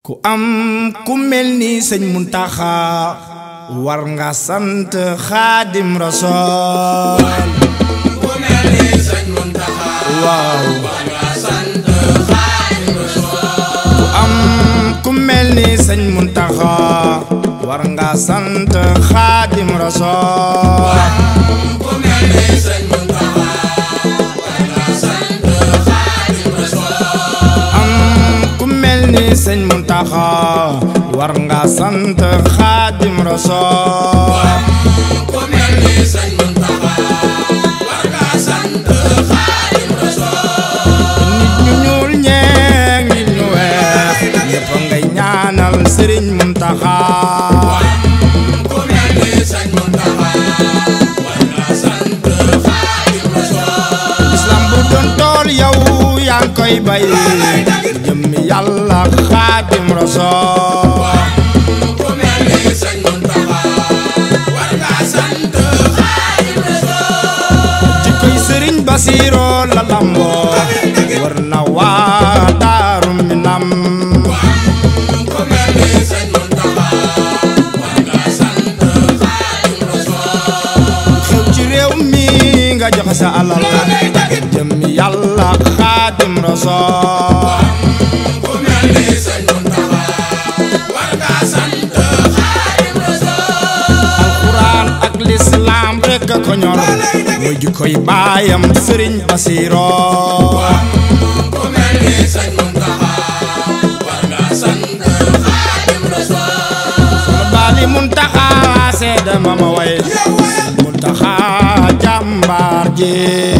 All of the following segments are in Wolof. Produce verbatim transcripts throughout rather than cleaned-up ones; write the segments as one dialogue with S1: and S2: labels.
S1: ku am ku mel ni sëñ Muntaxa war nga sant Xaadim Rasool.
S2: ku mel ni sëñ Muntaxa
S1: waaw
S2: war nga sant Xaadim Rasool.
S1: ku am ku mel ni sëñ Muntaxa war nga sant Xaadim Rasool.
S2: ku mel ni sëñ Muntaxa war nga sant Xaadim Rasool.
S1: am ku mel ni sëñ Muntaxa war nga sant Xaadim Rasool.
S2: ku mel ni sëñ Muntaxa war nga sant Xaadim Rasool.
S1: nit ñu ñuul ñeeg nit ñu weex ñëpp ngay ñaanal Sëriñ Muntaxa.
S2: ku mel ni sëñ Muntaxa war nga sant Xaadim Rasool.
S1: islam bu doon tool yow yaa ngi koy bay jëmmi Yàlla Xaadim Rasool.
S2: ku mel ni sëñ Muntaxa war nga sant Xaadim Rasool.
S1: jikkoy Sëriñ Basiiro la lamboo war na waa Daaru Minam.
S2: ku mel ni sëñ Muntaxa war nga sant Xaadim Rasool.
S1: xew ci réew mi nga joxe sa alal jëmmi Yàlla Xaadim Rasool.
S2: ku mel ni sëñ Muntaxa war nga sant Xaadim Rasool.
S1: alxuraan ak lislaam rekk a ko ñor mooy jikkoy baayam Sëriñ Basiiro.
S2: ku mel ni sëñ Muntaxa war nga sant Xaadim Rasool.
S1: baali Muntaxa seede ma ma way Muntaxa jàmbaar ji.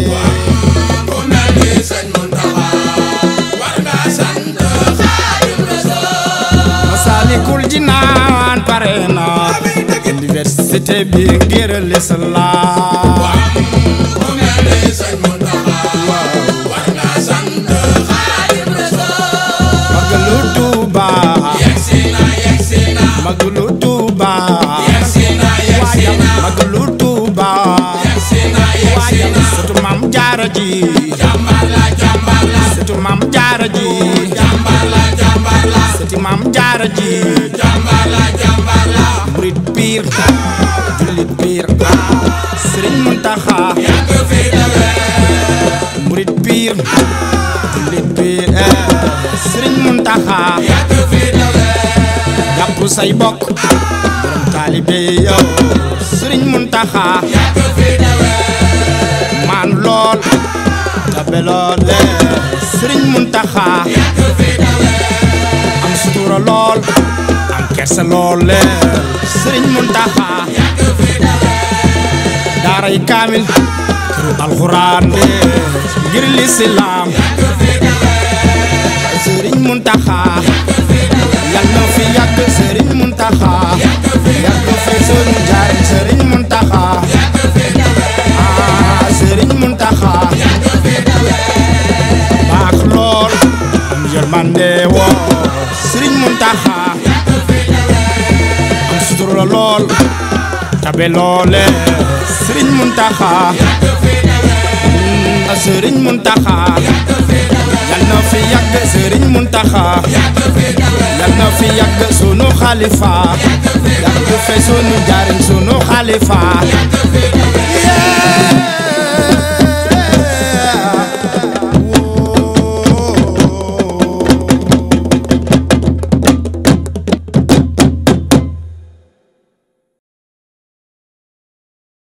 S2: ku mel ni sëñ Muntaxa war nga sant Xaadim Rasool.
S1: Masaalikul Jinaan pare na université bi ngir lislaam.
S2: ku mel ni sëñ Muntaxa war nga sant Xaadim Rasool.
S1: Magalu Tuuba
S2: yegsi na yegsi na
S1: Magalu Tuuba
S2: yegsi na yegsi na
S1: Magalu Tuuba
S2: yegsi na yegsi na
S1: sëtu Maam Jaara ji
S2: jàmbaar la jàmbaar la
S1: sëtu Maam Jaara ji
S2: jàmbaar la jàmbaar la
S1: sëti Maam Jaara ji
S2: jàmbaar la jàmbaar la
S1: murit piir jullit piir Sëriñ Muntaxa
S2: yàgg fi dawe
S1: murit piir jullit piir Sëriñ Muntaxa
S2: yàgg fi dawe
S1: jàpp say bokk borom taalibe yow Sëriñ Muntaxa
S2: yàgg fi dawe
S1: maanu lool tabe lool Sëriñ Muntaxa
S2: yàgg fi dawe
S1: am sutura lool am kersa lool Sëriñ Muntaxa
S2: yàgg fi dawe
S1: daaray kaamil këru alxuraan de ngir lislaam
S2: yàgg fi dawe
S1: Sëriñ Muntaxa yal na fi yàgg Sëriñ Muntaxa yàgg fi sunu jaariñ Sëriñ Muntaxa
S2: yàgg fi dawe
S1: ah Sëriñ Muntaxa
S2: yàgg fi dawe
S1: baax lool am yërmande woo Sëriñ Muntaxa
S2: yàgg fi dawe
S1: am sutura lool tabe loole Sëriñ Muntaxa
S2: yàgg fi dawe
S1: Sëriñ Muntaxa
S2: yàgg fi dawe
S1: yal na fi yàgg Sëriñ Muntaxa
S2: yàgg fi dawe
S1: yal na fi yàgg sunu xalifa yàgg fi sunu jaariñ sunu xalifa
S2: yàgg fi dawe